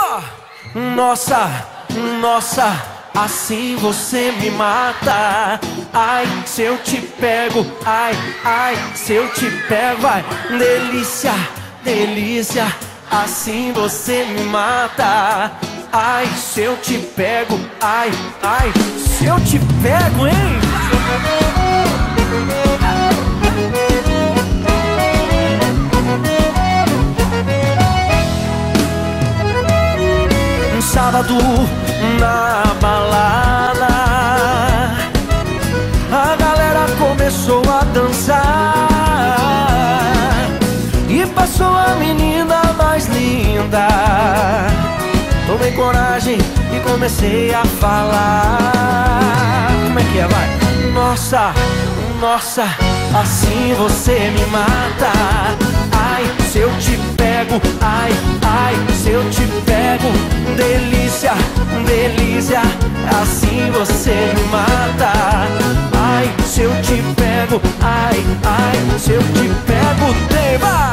Nossa, nossa, assim você me mata. Ai, se eu te pego, ai, ai, se eu te pego, ai, delícia, delícia, assim você me mata. Ai, se eu te pego, ai, ai, se eu te pego, hein? Um sábado na balada, a galera começou a dançar e passou a menina mais linda. Tomei coragem e comecei a falar. Como é que é, vai? Nossa, nossa, assim você me mata. Ai, se eu te pego, ai, ai, se eu te pego, delícia, delícia, assim você me mata. Ai, se eu te pego, ai, ai, se eu te pego, tema.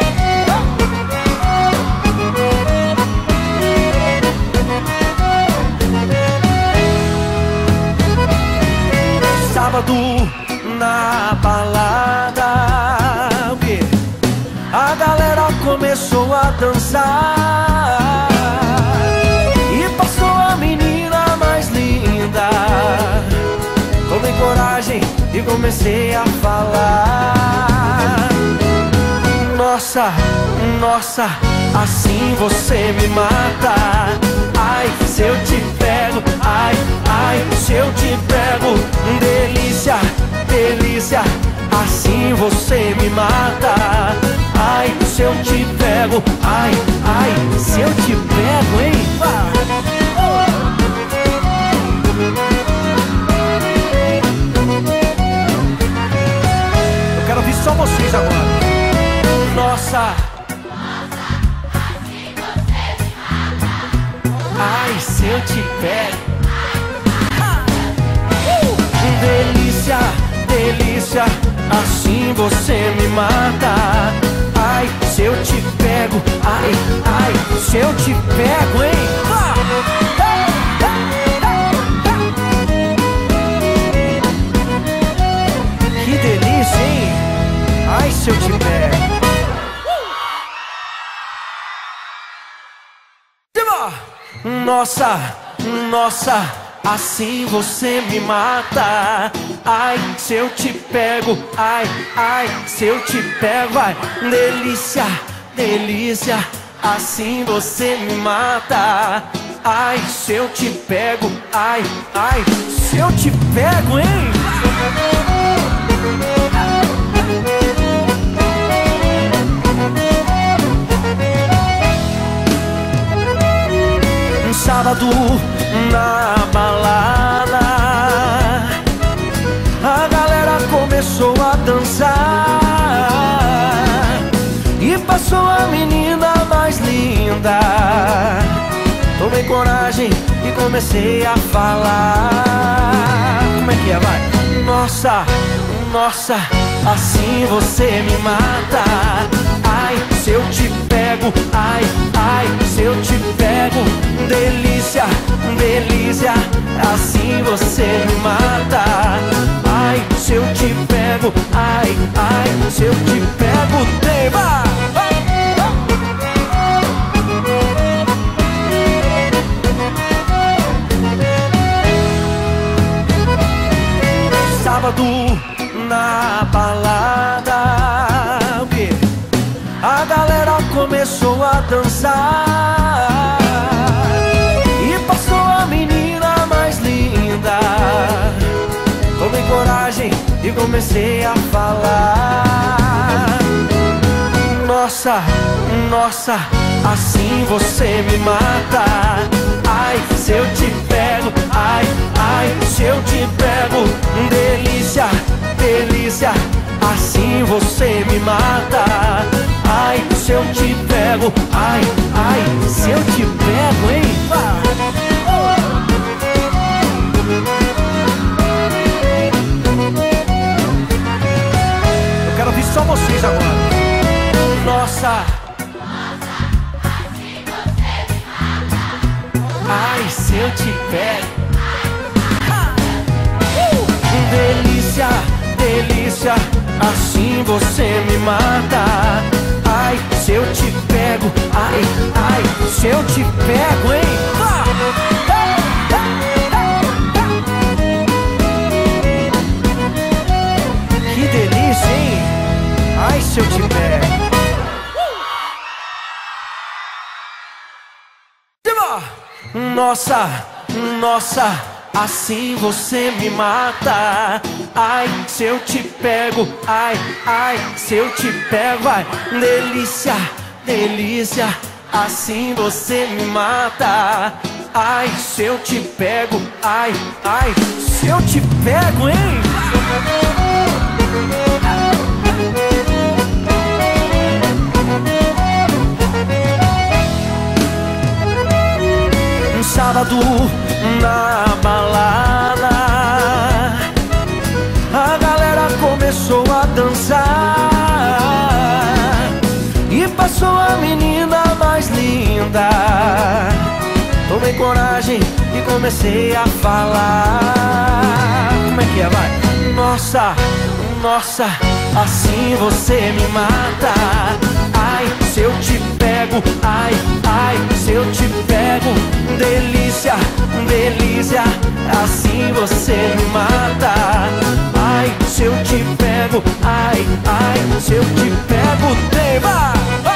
Sábado na balada, o quê? A galera começou a dançar e passou a menina mais linda. Tomei coragem e comecei a falar. Nossa, nossa, assim você me mata. Ai, se eu te pego, ai, ai, se eu te pego, delícia, delícia, assim você me mata. Ai, se eu te pego, ai, ai, se eu te pego, hein? Eu quero ouvir só vocês agora. Nossa, ai, se eu te pego, delícia, delícia, assim você me mata. Ai, se eu te pego, ai, ai, se eu te pego, hein? Que delícia, hein? Ai, se eu te pego. Nossa, nossa, assim você me mata. Ai, se eu te pego, ai, ai, se eu te pego, ai, delícia, delícia, assim você me mata. Ai, se eu te pego, ai, ai, se eu te pego, hein? Um sábado na balada, a galera começou a dançar e passou a menina mais linda. Tomei coragem e comecei a falar. Como é que é, vai? Nossa, nossa, assim você me mata. Ai, se eu te pego, ai, ai, se eu te pego, delícia, delícia, assim você me mata. Ai, se eu te pego, ai, ai, se eu te pego, tema. Sábado na balada, o quê? A galera começou a dançar e passou a menina mais linda. Tomei coragem e comecei a falar. Nossa, nossa, assim você me mata. Ai, se eu te pego, ai, ai, se eu te pego, delícia, delícia, assim você me mata. Ai, se eu te pego, ai, ai, se eu te pego, hein? Eu quero ouvir só vocês agora. Nossa, assim você me mata. ai, se eu te pego. Delícia, delícia, assim você me mata. Ai, se eu te pego, ai, ai, se eu te pego, hein? Que delícia, hein? Ai, se eu te pego. Nossa, nossa, assim você me mata. Ai, se eu te pego, ai, ai, se eu te pego, ai. Delícia, delícia, assim você me mata. Ai, se eu te pego, ai, ai, se eu te pego, hein? Sábado na balada, a galera começou a dançar e passou a menina mais linda. Tomei coragem e comecei a falar. Como é que é, vai? Nossa, nossa, assim você me mata. Ai, se eu te pego, ai, ai, se eu te pego. Delícia, delícia, assim você me mata. Ai, se eu te pego, ai, ai, se eu te pego, tema.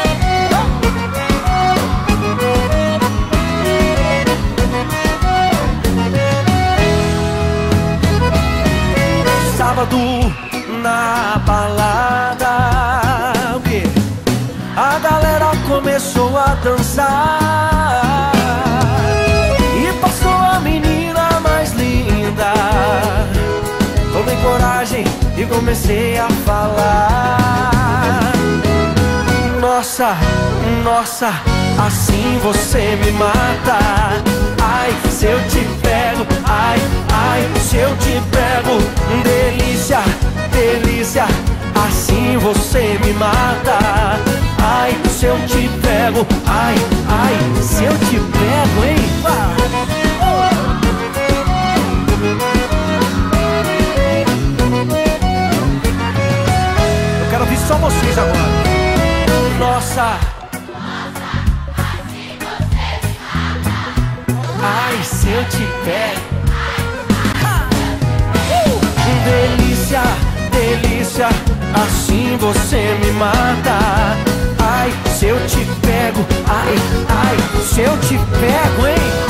Sábado na balada, o quê? A galera começou a dançar e passou a menina mais linda. Tomei coragem e comecei a falar. Nossa, nossa, assim você me mata. Ai, se eu te pego, ai, ai, se eu te pego. Delícia, delícia, assim você me mata. Ai, se eu te pego, ai, ai, se eu te pego, hein? Eu quero ouvir só vocês agora. Nossa, ai, se eu te pego. Delícia, delícia, assim você me mata. Ai, se eu te pego, ai, ai, se eu te pego, hein?